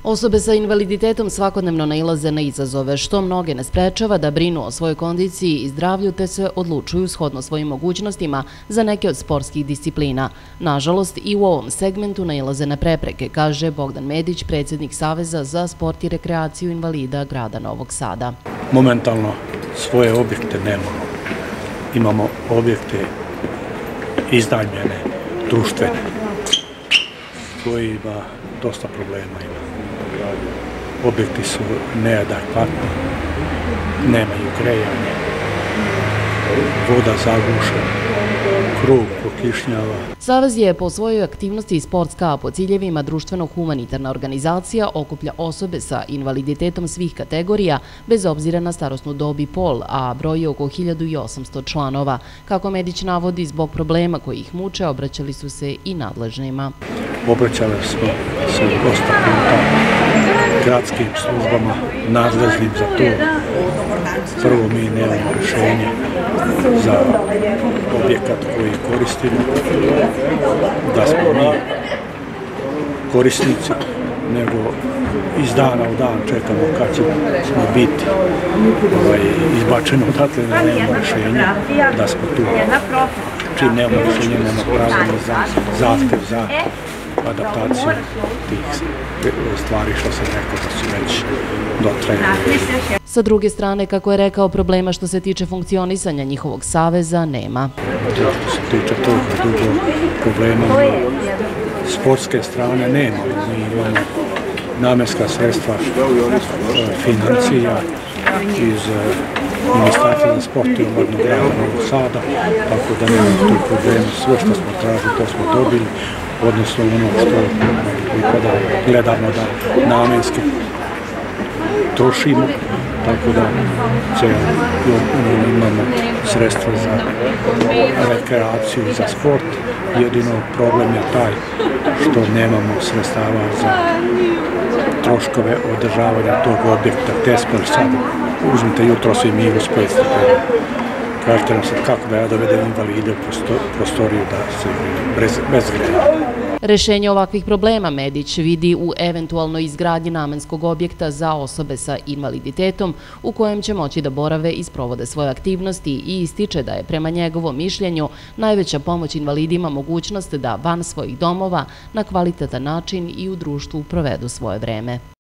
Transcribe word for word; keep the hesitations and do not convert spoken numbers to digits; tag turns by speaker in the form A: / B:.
A: Osobe sa invaliditetom svakodnevno nailaze na izazove, što mnoge ne sprečava da brinu o svojoj kondiciji i zdravlju te se odlučuju shodno svojim mogućnostima za neke od sportskih disciplina. Nažalost, i u ovom segmentu nailaze na prepreke, kaže Bogdan Medić, predsjednik Saveza za sport i rekreaciju invalida grada Novog Sada.
B: Momentalno svoje objekte nemamo. Imamo objekte iznajmljene, društvene, koji ima dosta problema ima. Objekti su neadekvatni, nemaju grejanje, voda zagušena, krug prokišnjava.
A: Savez je po svojoj aktivnosti sportska, a po ciljevima društveno-humanitarna organizacija okuplja osobe sa invaliditetom svih kategorija, bez obzira na starosnu dob i pol, a broji oko hiljadu osamsto članova. Kako Medić navodi, zbog problema koji ih muče, obraćali su se i nadležnima.
B: Obraćali smo se dosta puta gradskim službama, nadležnim za to. Prvo, mi nemamo rješenje za objekat koji koristimo, da smo mi korisnici, nego iz dana u dan čekamo kad ćemo biti izbačeno odatle, da nemamo rješenje, da smo tu. Čim nemamo rješenje, nema pravo za zahtev za adaptaciju tih stvari što sam rekao da su već dotrajali.
A: Sa druge strane, kako je rekao, problema što se tiče funkcionisanja njihovog saveza nema.
B: Što se tiče tog drugog problema, sportske strane nema. Mi imamo namenska sredstva financija iz Ministarstva za sport i omladinu grada Novog Sada, tako da nemamo tu problema. Sve što smo tražili, to smo dobili, odnosno ono što pripada, gledamo da namenski trošimo, tako da imamo sredstva za rekreaciju i za sport. Jedino problem je taj što nemamo sredstava za troškove održavanja tog objekta. Te smo sad, uzmite jutro svi minus petsto. Kažete nam sad kako da ja dovedem invalide u prostoriju da se bez grejanja.
A: Rešenje ovakvih problema Medić vidi u eventualnoj izgradnji namenskog objekta za osobe sa invaliditetom u kojem će moći da borave i sprovode svoje aktivnosti i ističe da je prema njegovom mišljenju najveća pomoć invalidima mogućnost da van svojih domova na kvalitetan način i u društvu provedu svoje vreme.